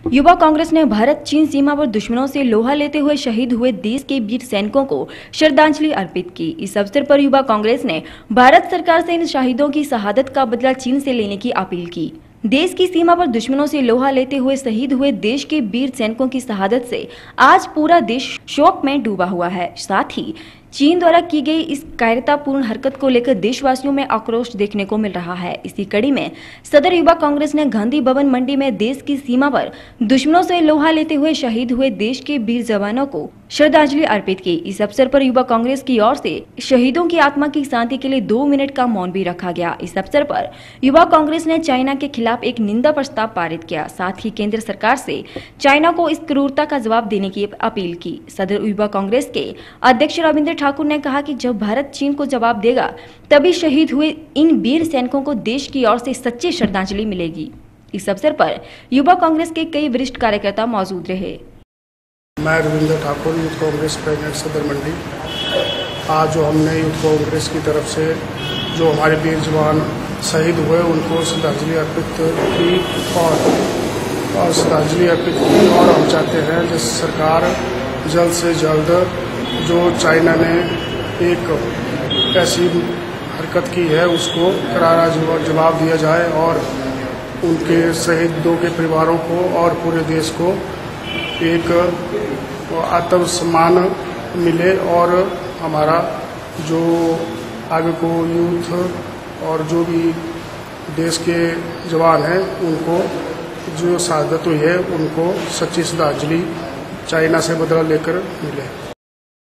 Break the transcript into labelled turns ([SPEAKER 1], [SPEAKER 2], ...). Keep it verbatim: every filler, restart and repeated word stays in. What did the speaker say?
[SPEAKER 1] युवा कांग्रेस ने भारत चीन सीमा पर दुश्मनों से लोहा लेते हुए शहीद हुए देश के वीर सैनिकों को श्रद्धांजलि अर्पित की। इस अवसर पर युवा कांग्रेस ने भारत सरकार से इन शहीदों की शहादत का बदला चीन से लेने की अपील की। देश की सीमा पर दुश्मनों से लोहा लेते हुए शहीद हुए देश के वीर सैनिकों की शहादत से आज पूरा देश शोक में डूबा हुआ है। साथ ही चीन द्वारा की गई इस कायरतापूर्ण हरकत को लेकर देशवासियों में आक्रोश देखने को मिल रहा है। इसी कड़ी में सदर युवा कांग्रेस ने गांधी भवन मंडी में देश की सीमा पर दुश्मनों से लोहा लेते हुए शहीद हुए देश के वीर जवानों को श्रद्धांजलि अर्पित की। इस अवसर पर युवा कांग्रेस की ओर से शहीदों की आत्मा की शांति के लिए दो मिनट का मौन भी रखा गया। इस अवसर पर युवा कांग्रेस ने चाइना के खिलाफ एक निंदा प्रस्ताव पारित किया। साथ ही केंद्र सरकार से चाइना को इस क्रूरता का जवाब देने की अपील की। सदर युवा कांग्रेस के अध्यक्ष रविंद्र ठाकुर ने कहा कि जब भारत चीन को जवाब देगा तभी शहीद हुए इन वीर सैनिकों को देश की ओर से सच्ची श्रद्धांजलि मिलेगी। इस अवसर पर युवा कांग्रेस के कई वरिष्ठ कार्यकर्ता मौजूद रहे।
[SPEAKER 2] मैं रविंद्र ठाकुर, यूथ कांग्रेस प्रेसिडेंट सदर मंडी। आज जो हमने यूथ कांग्रेस की तरफ से जो हमारे वीर जवान शहीद हुए उनको श्रद्धांजलि अर्पित की और श्रद्धांजलि अर्पित की और हम चाहते हैं कि सरकार जल्द से जल्द जो चाइना ने एक ऐसी हरकत की है उसको करारा जवाब दिया जाए और उनके शहीदों के परिवारों को और पूरे देश को एक आत्मसम्मान मिले और हमारा जो आगे को यूथ और जो भी देश के जवान हैं उनको जो शहादत हुई है उनको सच्ची श्रद्धांजलि चाइना से बदला लेकर मिले।